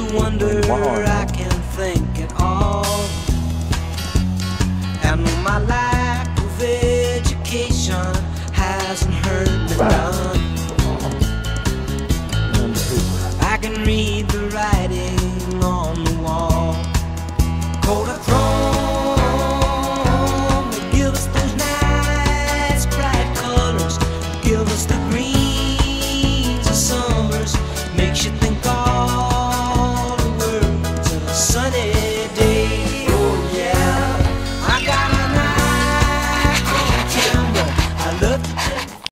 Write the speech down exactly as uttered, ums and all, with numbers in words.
wonder I can think at all. And my lack of education hasn't hurt me none. I can read the right